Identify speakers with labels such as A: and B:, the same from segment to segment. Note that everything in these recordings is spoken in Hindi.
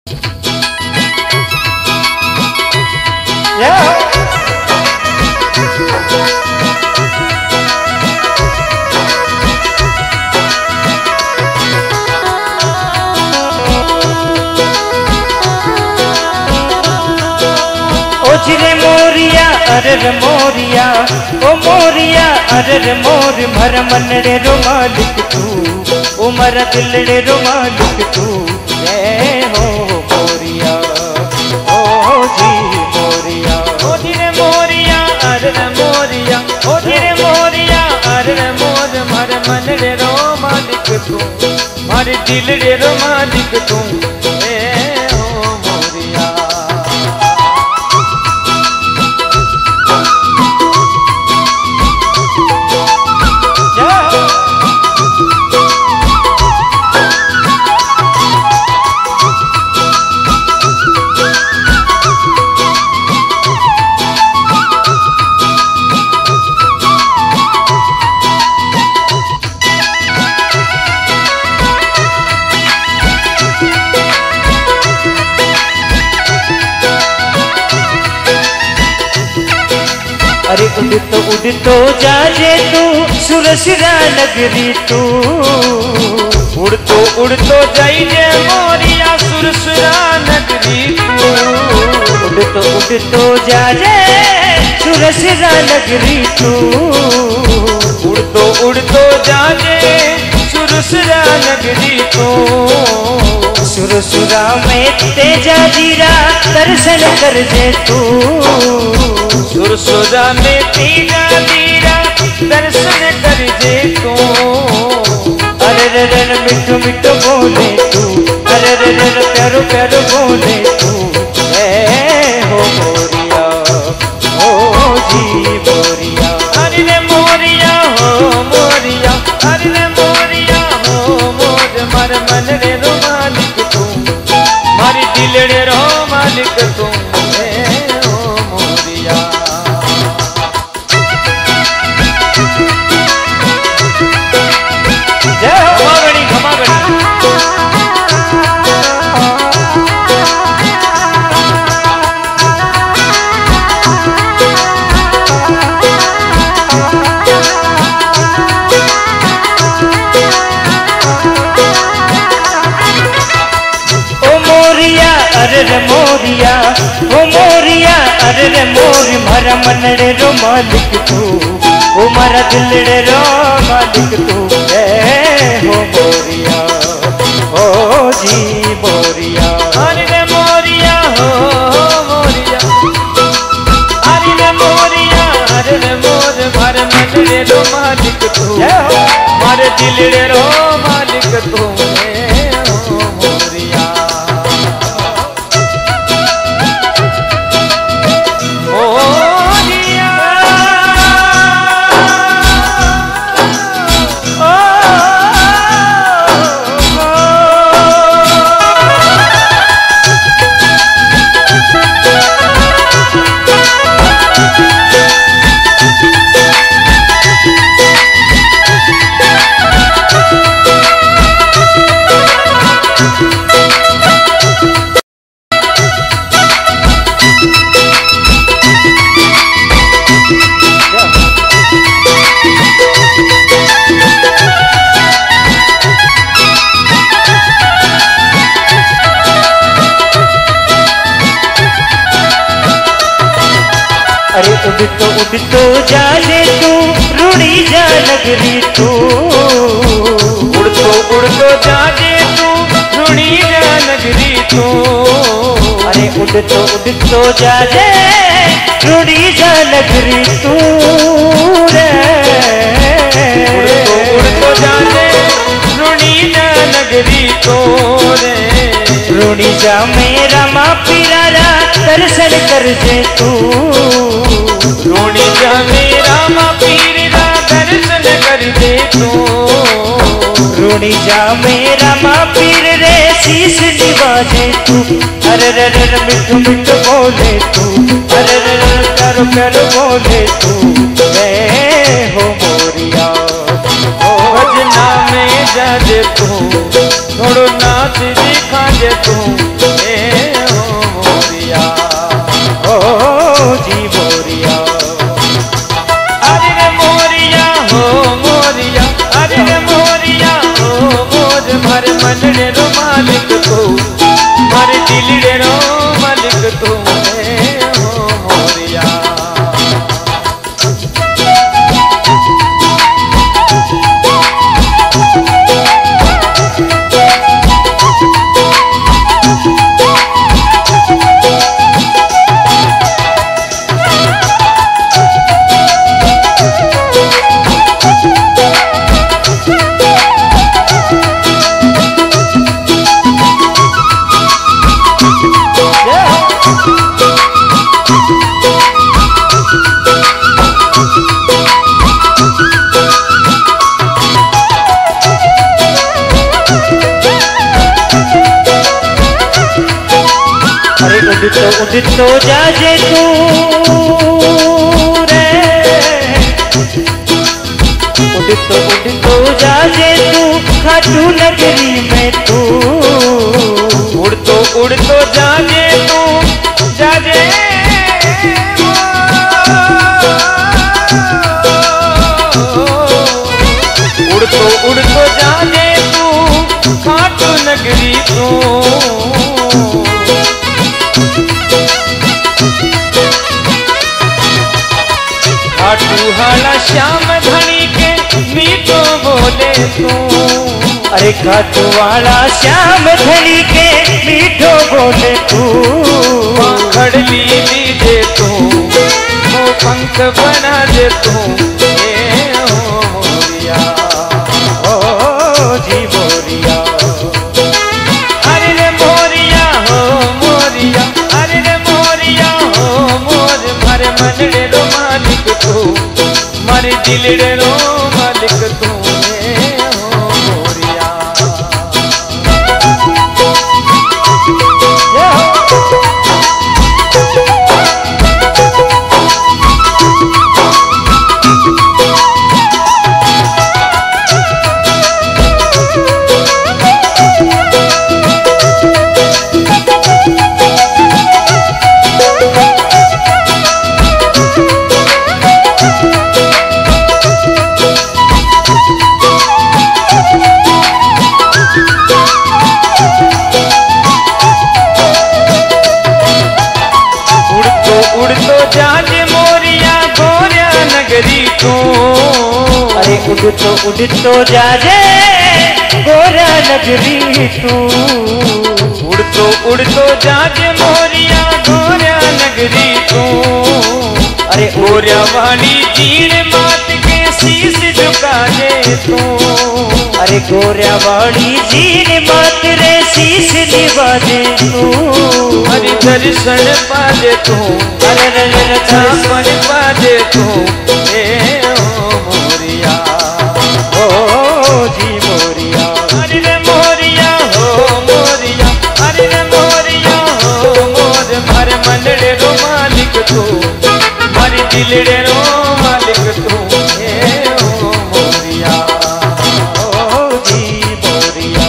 A: ओजरे मोरिया अरर मोरिया ओ मोरिया अरर मोर मर मनड़े रो मालिक तू ओ मर दिलड़े रो मालिक तू जय हो मोरिया ओ जी मोरिया। ओजरे मोरिया अरर मोरिया ओजरे मोरिया अरर मोर मर मनड़े रो मालिक तू मर दिलड़े रो मालिक तू अरे उड़ तो जाजे तू सुरसिरा नगरी तू उड़ तो जाइए मोरिया सुरसिरा नगरी तू उड़ तो जाजे सुरसिरा नगरी तू उड़ तो जाजे सुरसिरा नगरी तू सुरसुरा में तेजा जीरा दर्शन कर जे तू सुरसुरा में तेजा जीरा दर्शन कर जे तू। अरे रे रे मिठो मिठो बोले तू अरे रे रे प्यारो प्यारो बोले तू हो मोरिया ओ जी मोरिया। अरे रे मोरिया हो मोरिया अरे रे मोरिया हो मोर मर मन रे रो मालिक तू मारी दिलड़े रो मालिक तू हो मोरिया। जय हो घमागणी घमागणी। अरे मोरिया ओ मोरिया अरे रे मोर मरा मनड़े रो मालिक तू ओ मरा दिलड़े रो मालिक तू हो मोरिया ओ जी मोरिया। अरे रे मोरिया हो मोरिया अरे रे मोरिया अरे रे मोर मरा मनड़े रो मालिक तू मारे दिलड़े रो मालिक तू हो मोरिया। अरे उड़ तो जाने तू रूड़ी जा नगरी तू उड़ तो जाने तू रूड़ी जा नगरी तू। अरे उड़ तो जाने रूड़ी जा नगरी तू रे उड़ तो जाने रूड़ी जा नगरी तू रे रूड़ी जा मेरा माँ पिरारा दर्शन कर जे तू रूड़ी जा मेरा माँ पीरा दर्शन कर दे तू रूड़ी जा मेरा माँ पीर रे शीश निवाजे तू। अरे रे रे मिठो मिठो बोले तू अरे रे रे प्यारो प्यारो बोले तू हो मोरिया ओ भजना में जाजे तू, थोड़ो नाच दिखाजे तू, ए ओ मोरिया, ओ जी मोरिया। अरे रे मोरिया हो मोरिया, अरे रे मोरिया हो मोर, मारे मनड़े रो मालिक तू, मारे दिलड़े रो मालिक तू, ए ओ मोरिया। उड़ तो जाजे तू रे, उड़ तो जाजे तू खाटू नगरी में तू, उड़ तो जाजे तू जाजे, उड़ तो जाजे तू खाटू नगरी तू। खाटू हाड़ा श्याम धनी के मीठो बोले तू, अरे खाटू वाला श्याम धनी के मीठो बोले तू, खड़ली लीजे तू, वो पंख बना दे तू, ए ओ मोरिया, ओ जी मोरिया। अरे रे मोरिया हो मोरिया, अरे रे मोरिया हो मोर, मारे मनड़े रो मालिक तू, मारे दिलड़े रो मालिक तू, ए ओ मोरिया। उड़ तो जाजे मोरिया गोरिया नगरी तू, अरे उड़ तो जाजे गोरा नगरी तू, उड़ तो जाजे मोरिया गोरिया नगरी तू, अरे गोरिया वाली जीर मात के शीश झुका दे तू, अरे गोरिया वाली जीर मात रे शीश निभा दे तू, अरे दर्शन पा दे तू, अरे दर्शन पा दे तू, ए ओ मोरिया, ओ जी मोरिया। अरे रे मोरिया हो मोरिया, अरे रे मोरिया हो मोर, मारे मनड़े रो मालिक तू, मारे दिलड़े रो मालिक तू, ए ओ मोरिया, ओ जी मोरिया।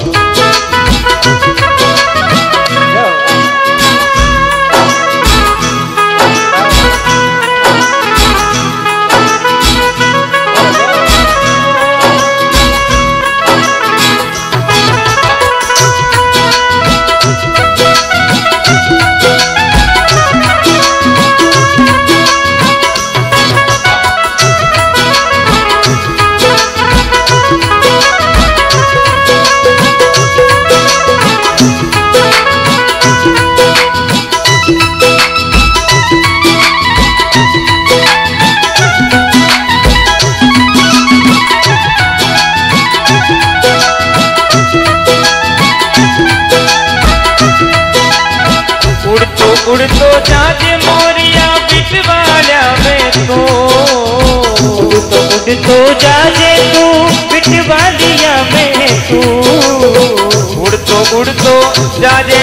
A: उड़ तो जाजे मोरिया बिटवालिया में तू, उड़ तो जाजे तू बिटवालिया में तू, उड़ तो जाजे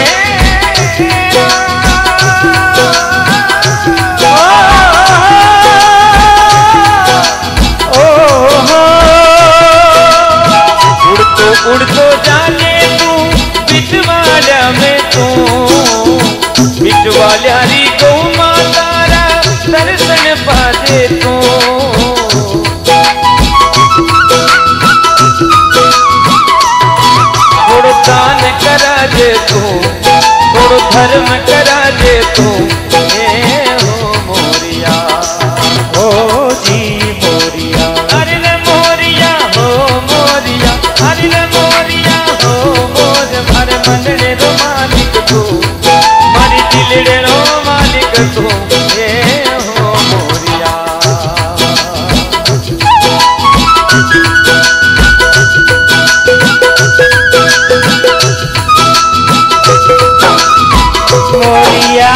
A: उड़ तो जाने तू बिटवाल्या में तू बिटवाल्या री गौ मातारा दर्शन पाजे तू थोड़ो दान करा जे तू थोड़ो धर्म करा जे तू हो मोरिया हो जी मोरिया अरे न मोरिया हो मोरिया अरे न मोरिया हो मोर मारे मनड़े रो मालिक तू मारी दिलड़े रो मालिक तू हो मोरिया मोरिया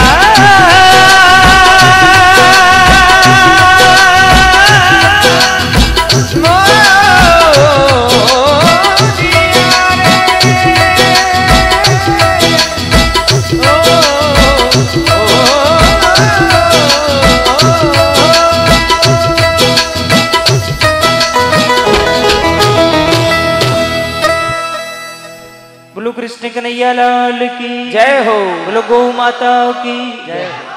A: बोलो कृष्ण कन्हैया लाल की जय हो, बोलो गौ माता की जय हो।